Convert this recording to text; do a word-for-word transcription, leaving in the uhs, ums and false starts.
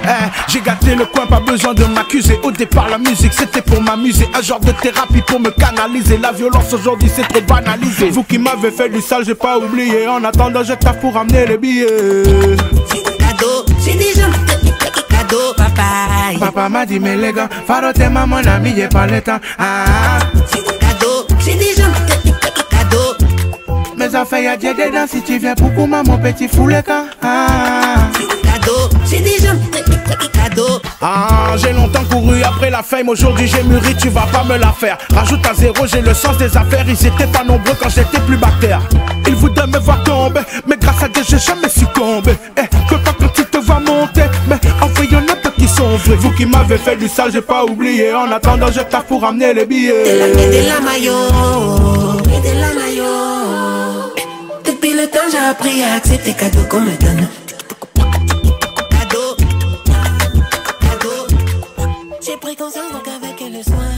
Eh, j'ai gâté le coin, pas besoin de m'accuser. Au départ la musique c'était pour m'amuser, un genre de thérapie pour me canaliser. La violence aujourd'hui c'est trop banalisé. Vous qui m'avez fait du sale j'ai pas oublié. En attendant je taffe pour ramener les billets. C'est cadeau, c'est déjà cadeau, papa. Papa m'a dit mais les gars, Faro t'es ma mon ami, j'ai pas le temps. Ah, c'est cadeau, c'est déjà cadeau. mes affaires y'a Dieu dedans, si tu viens pour moi mon petit fou le camp. Ah, c'est cadeau, c'est déjà cadeau. ah, j'ai longtemps couru après la fame, aujourd'hui j'ai mûri, tu vas pas me la faire. Rajoute à zéro, j'ai le sens des affaires, ils étaient pas nombreux quand j'étais plus bactère. Ils voudraient me voir tomber, mais grâce à Dieu j'ai jamais succombé. Eh, que pas quand tu te vois monter, mais en vrai y'en a pas qui sont vrais. Vous qui m'avez fait du sale, j'ai pas oublié. En attendant je taffe pour ramener les billets. De la, de la maillot, de la maillot. Depuis le temps j'ai appris à accepter cadeau qu'on me donne. Cadeau, cadeau. J'ai pris conscience donc avec le soin.